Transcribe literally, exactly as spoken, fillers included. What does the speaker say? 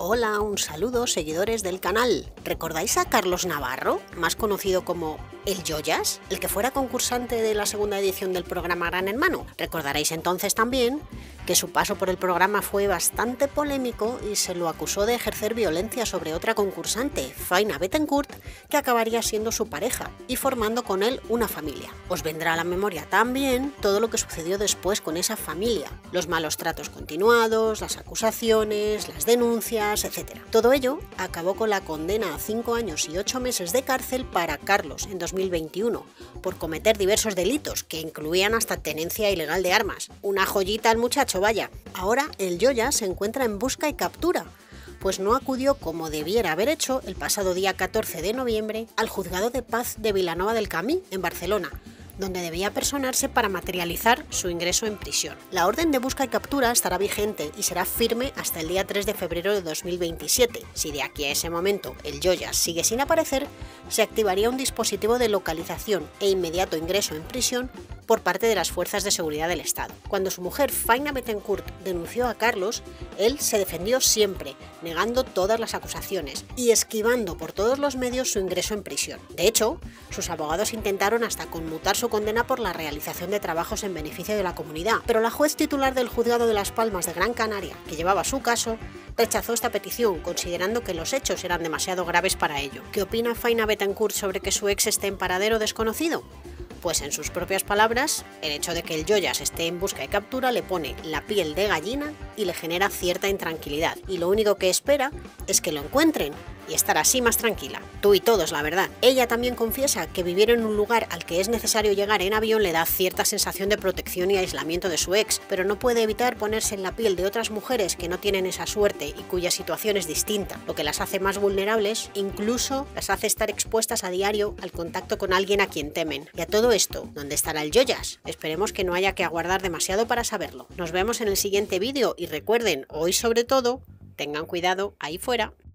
Hola, un saludo seguidores del canal. ¿Recordáis a Carlos Navarro, más conocido como el Yoyas, el que fuera concursante de la segunda edición del programa Gran Hermano? Recordaréis entonces también que su paso por el programa fue bastante polémico y se lo acusó de ejercer violencia sobre otra concursante, Faina Bettencourt, que acabaría siendo su pareja y formando con él una familia. Os vendrá a la memoria también todo lo que sucedió después con esa familia, los malos tratos continuados, las acusaciones, las denuncias, etcétera. Todo ello acabó con la condena a cinco años y ocho meses de cárcel para Carlos en dos mil veintiuno por cometer diversos delitos que incluían hasta tenencia ilegal de armas. Una joyita al muchacho, vaya. Ahora el Yoya se encuentra en busca y captura, pues no acudió como debiera haber hecho el pasado día catorce de noviembre al Juzgado de Paz de Vilanova del Camí, en Barcelona, donde debía personarse para materializar su ingreso en prisión. La orden de busca y captura estará vigente y será firme hasta el día tres de febrero de dos mil veintisiete. Si de aquí a ese momento el Yoya sigue sin aparecer, se activaría un dispositivo de localización e inmediato ingreso en prisión por parte de las fuerzas de seguridad del Estado. Cuando su mujer Faina Bettencourt denunció a Carlos, él se defendió siempre, negando todas las acusaciones y esquivando por todos los medios su ingreso en prisión. De hecho, sus abogados intentaron hasta conmutar su condena por la realización de trabajos en beneficio de la comunidad, pero la juez titular del Juzgado de Las Palmas de Gran Canaria, que llevaba su caso, rechazó esta petición, considerando que los hechos eran demasiado graves para ello. ¿Qué opina Faina Bettencourt sobre que su ex esté en paradero desconocido? Pues en sus propias palabras, el hecho de que el Yoyas esté en busca y captura le pone la piel de gallina y le genera cierta intranquilidad, y lo único que espera es que lo encuentren y estar así más tranquila. Tú y todos, la verdad. Ella también confiesa que vivir en un lugar al que es necesario llegar en avión le da cierta sensación de protección y aislamiento de su ex, pero no puede evitar ponerse en la piel de otras mujeres que no tienen esa suerte y cuya situación es distinta, lo que las hace más vulnerables, incluso las hace estar expuestas a diario al contacto con alguien a quien temen. Y a todo esto, ¿dónde estará el Yoyas? Esperemos que no haya que aguardar demasiado para saberlo. Nos vemos en el siguiente vídeo y recuerden, hoy sobre todo, tengan cuidado ahí fuera.